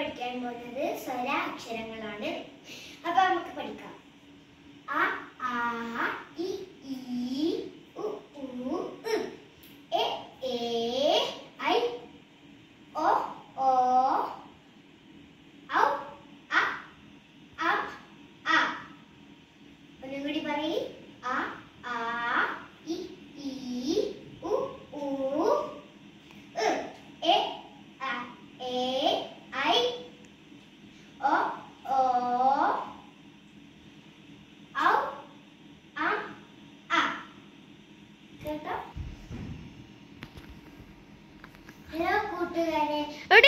പഠിക്കാൻ പോകുന്നത് സ്വര അക്ഷരങ്ങളാണ്. അപ്പൊ നമുക്ക് പഠിക്കാം. അ ആ ഇ ഈ ഉ ഊ ഉ എ ഏ ഐ ഒ ഓ ഔ അ അം ആ. ഒന്നുകൂടി പറയ്. അ ആ ഇ ഈ ഉ ഊ ഉ എ ഏ ഐ ഒ ഓ ഔ അം ആ. കേട്ടോ? ഹലോ കൂട്ടുകാരെ.